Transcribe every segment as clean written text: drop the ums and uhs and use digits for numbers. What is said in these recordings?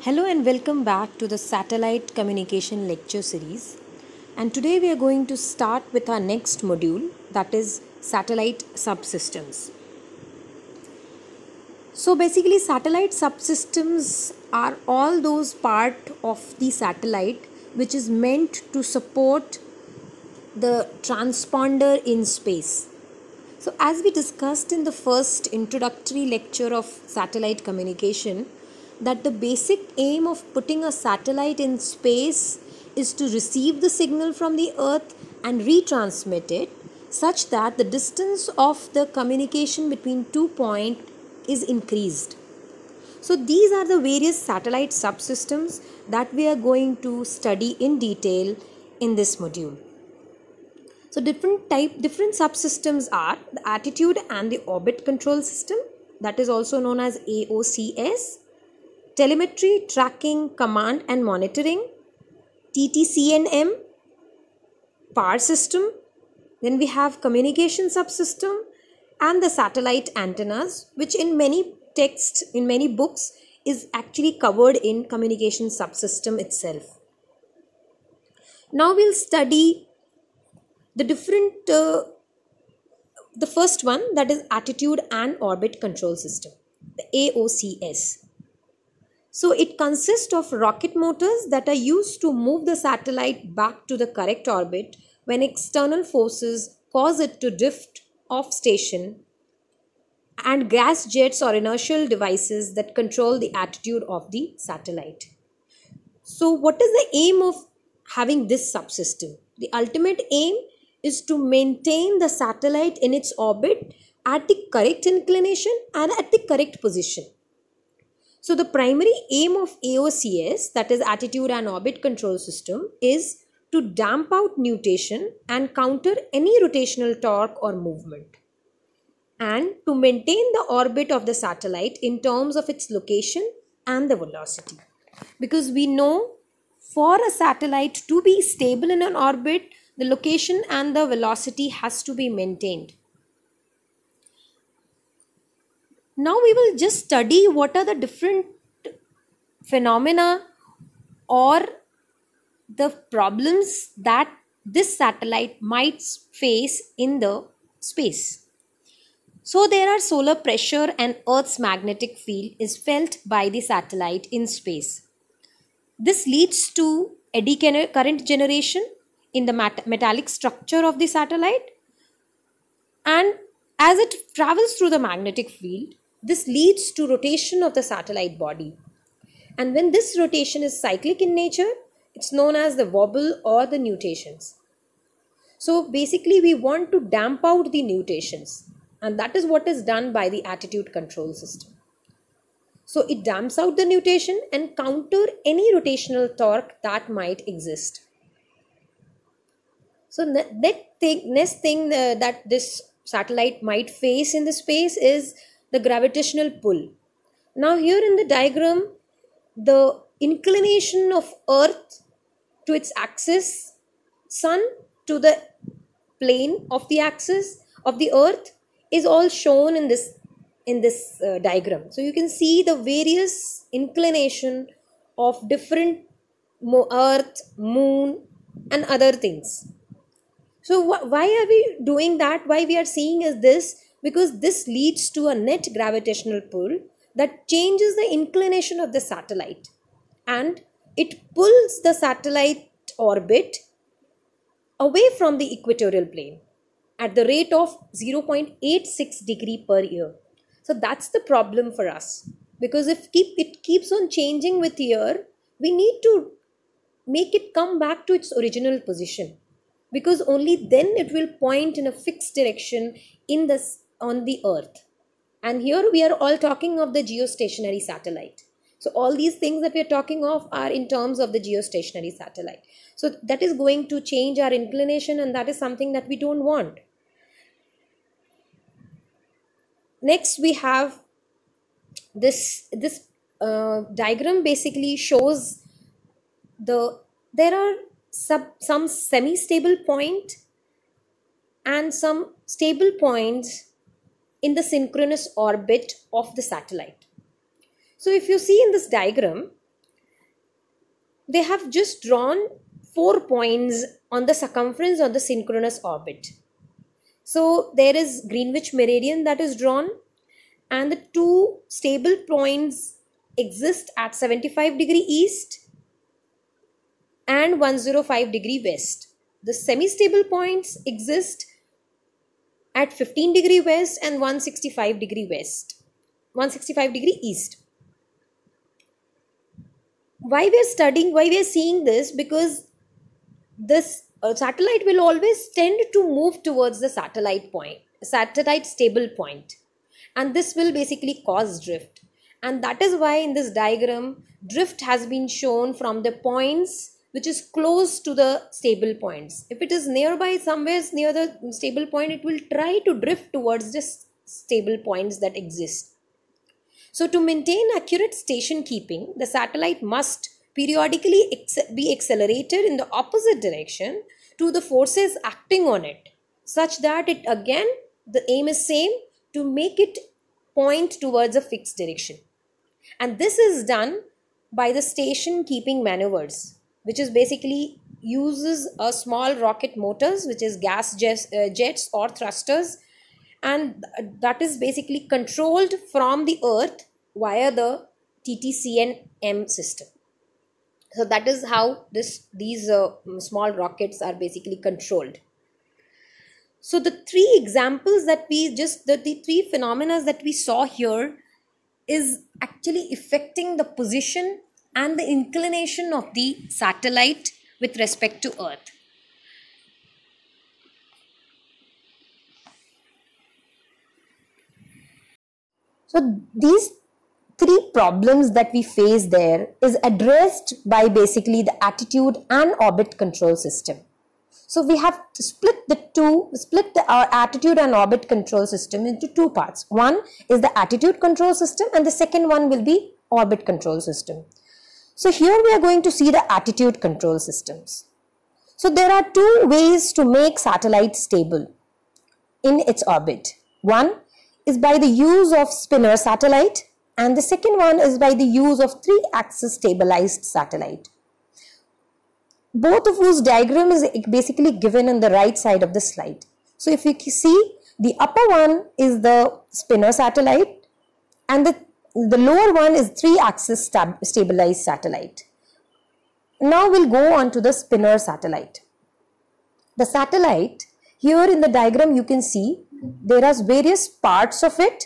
Hello and welcome back to the Satellite Communication Lecture Series. And today we are going to start with our next module, that is Satellite Subsystems. So basically satellite subsystems are all those part of the satellite which is meant to support the transponder in space. So as we discussed in the first introductory lecture of satellite communication, that the basic aim of putting a satellite in space is to receive the signal from the earth and retransmit it such that the distance of the communication between 2 points is increased. So these are the various satellite subsystems that we are going to study in detail in this module. So different subsystems are the attitude and the orbit control system, that is also known as AOCS, telemetry, tracking, command and monitoring, TTCNM, power system, then we have communication subsystem and the satellite antennas, which in many texts, in many books is actually covered in communication subsystem itself. Now we'll study the different, the first one, that is attitude and orbit control system, the AOCS. So it consists of rocket motors that are used to move the satellite back to the correct orbit when external forces cause it to drift off station, and gas jets or inertial devices that control the attitude of the satellite. So what is the aim of having this subsystem? The ultimate aim is to maintain the satellite in its orbit at the correct inclination and at the correct position. So the primary aim of AOCS, that is attitude and orbit control system, is to damp out nutation and counter any rotational torque or movement, and to maintain the orbit of the satellite in terms of its location and the velocity. Because we know for a satellite to be stable in an orbit, the location and the velocity has to be maintained. Now we will just study what are the different phenomena or the problems that this satellite might face in the space. So there are solar pressure and Earth's magnetic field is felt by the satellite in space. This leads to eddy current generation in the metallic structure of the satellite, and as it travels through the magnetic field, this leads to rotation of the satellite body. And when this rotation is cyclic in nature, it's known as the wobble or the nutations. So basically we want to damp out the nutations, and that is what is done by the attitude control system. So it damps out the nutation and counter any rotational torque that might exist. So next thing that this satellite might face in the space is the gravitational pull. Now here in the diagram, the inclination of Earth to its axis, Sun to the plane of the axis of the Earth is all shown in this diagram. So you can see the various inclination of different Earth, Moon and other things. So why are we doing that? Why we are seeing is this? Because this leads to a net gravitational pull that changes the inclination of the satellite, and it pulls the satellite orbit away from the equatorial plane at the rate of 0.86 degree per year. So that's the problem for us, because if it keeps on changing with year, we need to make it come back to its original position, because only then it will point in a fixed direction on the Earth. And here we are all talking of the geostationary satellite. So all these things that we are talking of are in terms of the geostationary satellite. So that is going to change our inclination, and that is something that we don't want. Next we have this diagram basically shows there are some semi-stable point and some stable points in the synchronous orbit of the satellite. So if you see in this diagram, they have just drawn 4 points on the circumference of the synchronous orbit. So there is Greenwich meridian that is drawn, and the two stable points exist at 75° east and 105° west. The semi-stable points exist at 15° west and 165° west, 165° east. Why we are seeing this? Because this satellite will always tend to move towards the satellite stable point, and this will basically cause drift. And that is why in this diagram, drift has been shown from the points which is close to the stable points. If it is nearby, somewhere near the stable point, it will try to drift towards the stable points that exist. So to maintain accurate station keeping, the satellite must periodically be accelerated in the opposite direction to the forces acting on it, such that it again, the aim is same, to make it point towards a fixed direction. And this is done by the station keeping maneuvers, which is basically uses a small rocket motors, which is gas jets or thrusters, and that is basically controlled from the earth via the TTCNM system. So that is how these small rockets are basically controlled. So the three examples that the three phenomena that we saw here is actually affecting the position and the inclination of the satellite with respect to Earth. So these three problems that we face there is addressed by basically the attitude and orbit control system. So we have to split our attitude and orbit control system into two parts. One is the attitude control system, and the second one will be orbit control system. So here we are going to see the attitude control systems. So there are two ways to make satellite stable in its orbit. One is by the use of spinner satellite, and the second one is by the use of 3-axis stabilized satellite. Both of whose diagram is basically given on the right side of the slide. So if you see, the upper one is the spinner satellite, and the lower one is 3-axis stabilized satellite. Now we'll go on to the spinner satellite. The satellite, here in the diagram you can see there are various parts of it.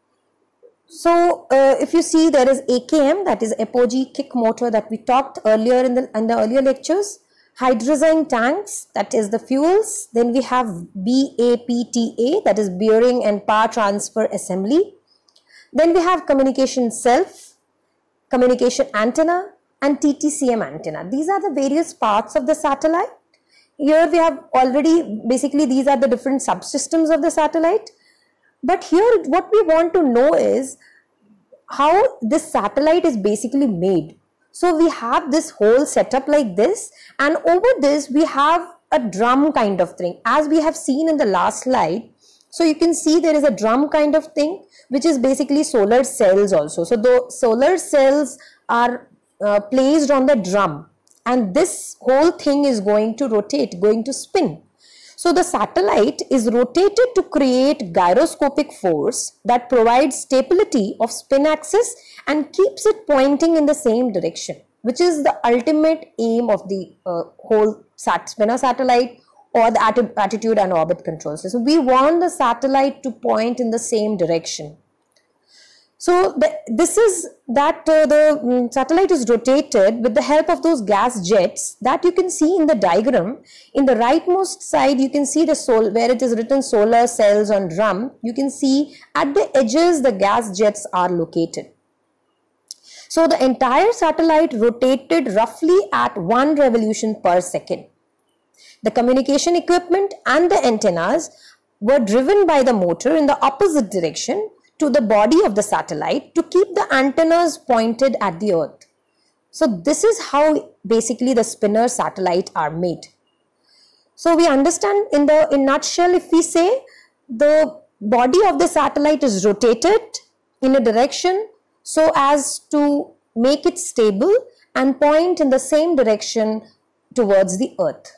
So if you see, there is AKM, that is apogee kick motor, that we talked earlier in the earlier lectures. Hydrazine tanks, that is the fuels. Then we have BAPTA, that is bearing and power transfer assembly. Then we have communication self, communication antenna, and TTCM antenna. These are the various parts of the satellite. Here we have already, basically these are the different subsystems of the satellite. But here what we want to know is how this satellite is basically made. So we have this whole setup like this, and over this we have a drum kind of thing, as we have seen in the last slide. So you can see there is a drum kind of thing, which is basically solar cells also. So the solar cells are placed on the drum, and this whole thing is going to rotate, going to spin. So the satellite is rotated to create gyroscopic force that provides stability of spin axis and keeps it pointing in the same direction, which is the ultimate aim of the whole spinner satellite or the attitude and orbit control system. So we want the satellite to point in the same direction. So this is that the satellite is rotated with the help of those gas jets that you can see in the diagram. In the rightmost side, you can see the where it is written solar cells on drum. You can see at the edges the gas jets are located. So the entire satellite rotated roughly at 1 revolution per second. The communication equipment and the antennas were driven by the motor in the opposite direction to the body of the satellite to keep the antennas pointed at the earth. So this is how basically the spinner satellite are made. So we understand in nutshell, if we say the body of the satellite is rotated in a direction so as to make it stable, and point in the same direction towards the Earth.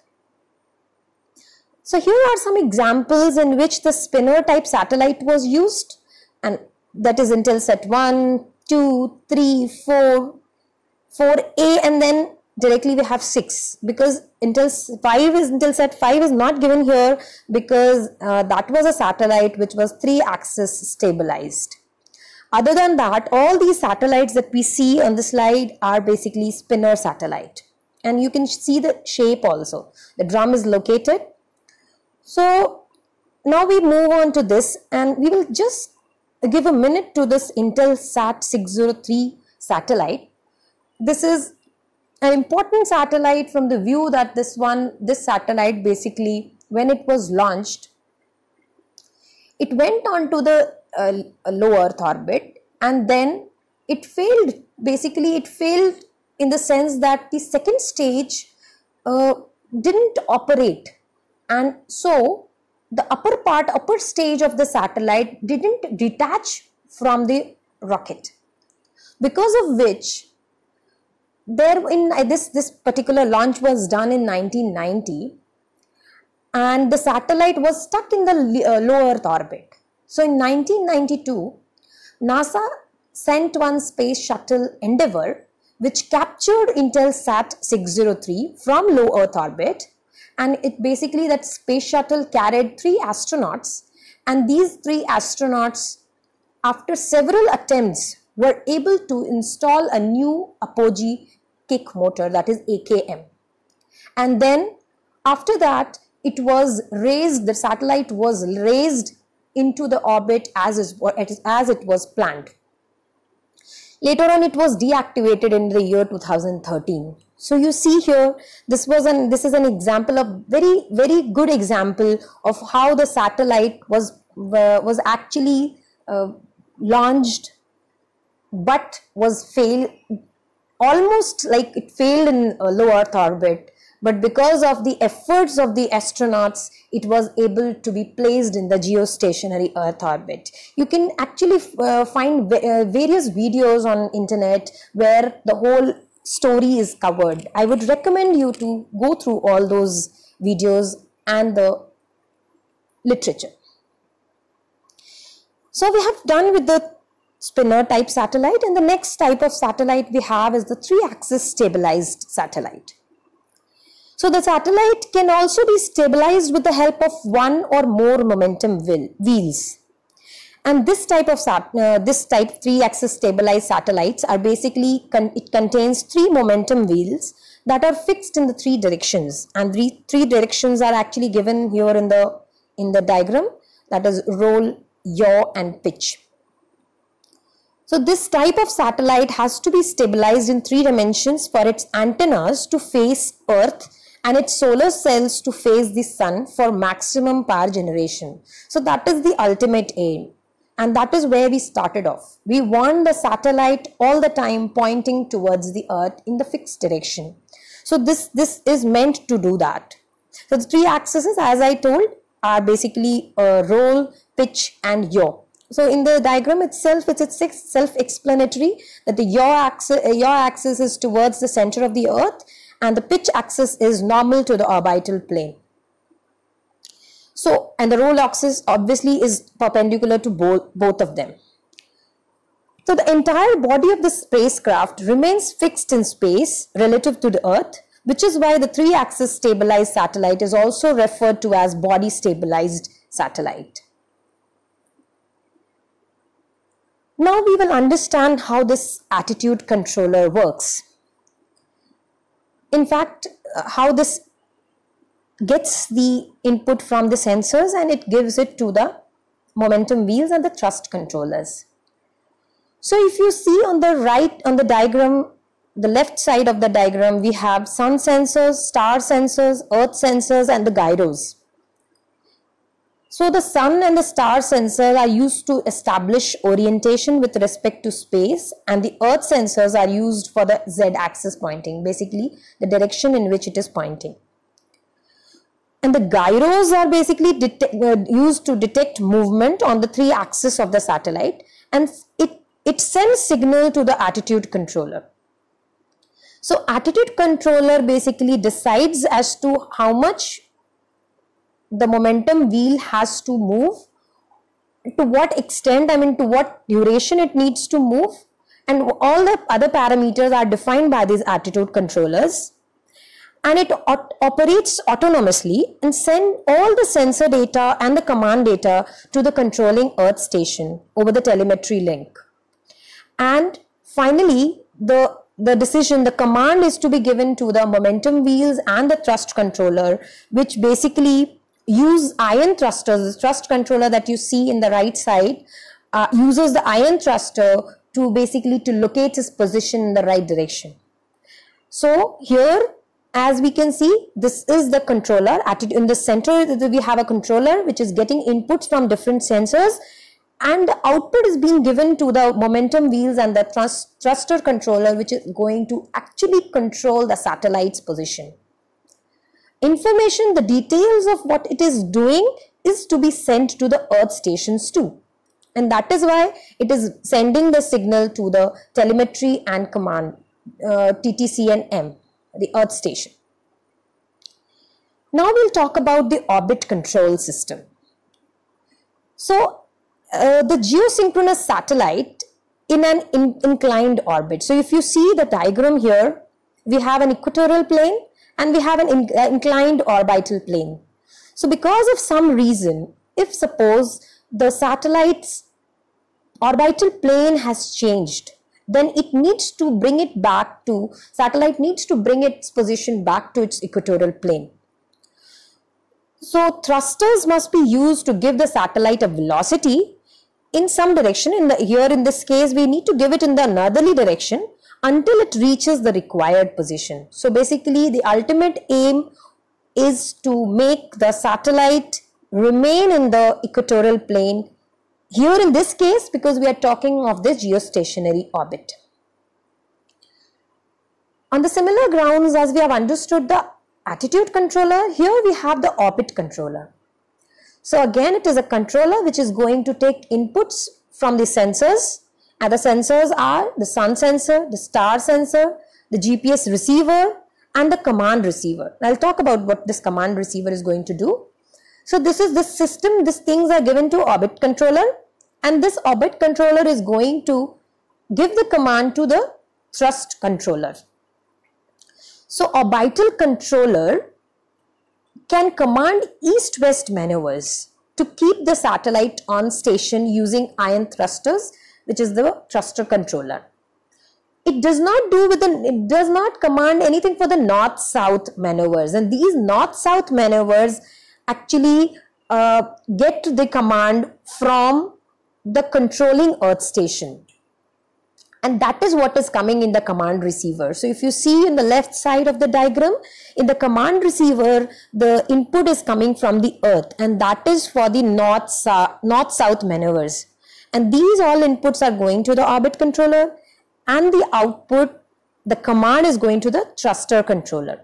So here are some examples in which the spinner type satellite was used, and that is Intelsat 1, 2, 3, 4, 4A, and then directly we have 6, because Intelsat 5 is not given here because that was a satellite which was 3-axis stabilized. Other than that, all these satellites that we see on the slide are basically spinner satellite, and you can see the shape also. The drum is located. So now we move on to this, and we will just give a minute to this Intelsat 603 satellite. This is an important satellite from the view that this satellite basically, when it was launched, it went on to the low Earth orbit, and then it failed. Basically, it failed in the sense that the second stage didn't operate, and so the upper stage of the satellite didn't detach from the rocket, because of which this particular launch was done in 1990, and the satellite was stuck in the low Earth orbit. So in 1992, NASA sent one space shuttle Endeavour, which captured Intelsat 603 from low Earth orbit, and it basically, that space shuttle carried 3 astronauts, and these 3 astronauts, after several attempts, were able to install a new apogee kick motor, that is AKM. And then after that, it was raised, the satellite was raised into the orbit as it was planned. Later on, it was deactivated in the year 2013. So you see here, this is an example of very good example of how the satellite was actually launched, but was failed, almost like it failed in low Earth orbit, but because of the efforts of the astronauts, it was able to be placed in the geostationary Earth orbit. You can actually find various videos on internet where the whole story is covered. I would recommend you to go through all those videos and the literature. So we have done with the spinner type satellite, and the next type of satellite we have is the 3-axis stabilized satellite. So the satellite can also be stabilized with the help of one or more momentum wheels. And this type 3-axis stabilized satellites are basically, it contains 3 momentum wheels that are fixed in the 3 directions, and the 3 directions are actually given here in the diagram, that is roll, yaw, and pitch. So this type of satellite has to be stabilized in 3 dimensions for its antennas to face Earth and its solar cells to face the sun for maximum power generation. So that is the ultimate aim, and that is where we started off. We want the satellite all the time pointing towards the Earth in the fixed direction. So this is meant to do that. So the 3 axes, as I told, are basically roll, pitch, and yaw. So in the diagram itself, it's self-explanatory that the yaw axis is towards the center of the Earth, and the pitch axis is normal to the orbital plane. So, and the roll axis obviously is perpendicular to both of them. So the entire body of the spacecraft remains fixed in space relative to the Earth, which is why the 3-axis stabilized satellite is also referred to as body stabilized satellite. Now we will understand how this attitude controller works. In fact, how this gets the input from the sensors and it gives it to the momentum wheels and the thrust controllers. So if you see on the right, on the diagram, the left side of the diagram, we have sun sensors, star sensors, earth sensors, and the gyros. So the sun and the star sensors are used to establish orientation with respect to space, and the earth sensors are used for the z-axis pointing, basically the direction in which it is pointing. And the gyros are basically used to detect movement on the 3 axes of the satellite, and it sends signal to the attitude controller. So attitude controller basically decides as to how much the momentum wheel has to move, to what extent, to what duration it needs to move, and all the other parameters are defined by these attitude controllers. And it operates autonomously and send all the sensor data and the command data to the controlling earth station over the telemetry link. And finally, the command is to be given to the momentum wheels and the thrust controller, which basically use ion thrusters. The thrust controller that you see in the right side uses the ion thruster to basically to locate its position in the right direction. So here, as we can see, this is the controller. In the center, we have a controller which is getting inputs from different sensors, and the output is being given to the momentum wheels and the thruster controller, which is going to actually control the satellite's position. Information, the details of what it is doing is to be sent to the earth stations too. And that is why it is sending the signal to the telemetry and command, TTC and M, the earth station. Now we'll talk about the orbit control system. So the geosynchronous satellite in an inclined orbit. So if you see the diagram here, we have an equatorial plane and we have an inclined orbital plane. So because of some reason, if suppose the satellite's orbital plane has changed, then it needs to bring it back to, satellite needs to bring its position back to its equatorial plane. So thrusters must be used to give the satellite a velocity in some direction. Here in this case, we need to give it in the northerly direction until it reaches the required position. So basically the ultimate aim is to make the satellite remain in the equatorial plane. Here in this case, because we are talking of the geostationary orbit. On the similar grounds as we have understood the attitude controller, here we have the orbit controller. So again, it is a controller which is going to take inputs from the sensors, and the sensors are the sun sensor, the star sensor, the GPS receiver and the command receiver. I'll talk about what this command receiver is going to do. So this is the system, these things are given to orbit controller, and this orbit controller is going to give the command to the thrust controller. So orbital controller can command east-west maneuvers to keep the satellite on station using ion thrusters, which is the thruster controller. It does not command anything for the north-south maneuvers, and these north-south maneuvers actually get the command from the controlling earth station, and that is what is coming in the command receiver. So if you see in the left side of the diagram, in the command receiver, the input is coming from the earth, and that is for the north-south maneuvers, and these all inputs are going to the orbit controller, and the output, the command, is going to the thruster controller.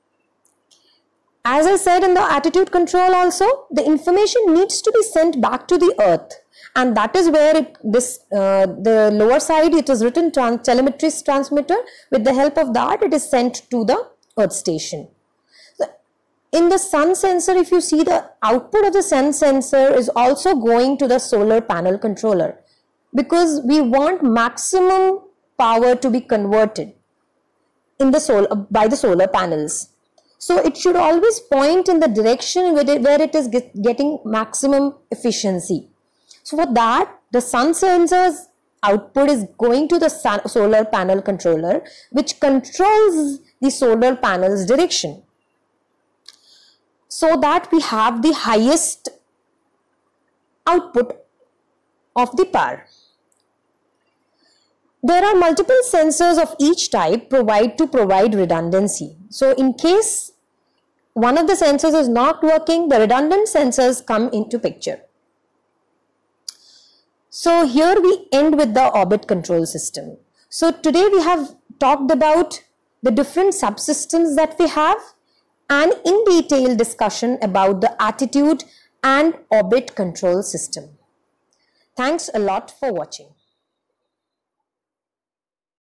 As I said in the attitude control also, the information needs to be sent back to the earth, and that is where the lower side, it is written telemetry transmitter. With the help of that, it is sent to the earth station. So in the sun sensor, if you see, the output of the sun sensor is also going to the solar panel controller, because we want maximum power to be converted in the by the solar panels. So it should always point in the direction where it is getting maximum efficiency. So for that, the sun sensor's output is going to the solar panel controller, which controls the solar panel's direction, so that we have the highest output of the power. There are multiple sensors of each type to provide redundancy. So in case one of the sensors is not working, the redundant sensors come into picture. So here we end with the orbit control system. So today we have talked about the different subsystems that we have, and in detail discussion about the attitude and orbit control system. Thanks a lot for watching.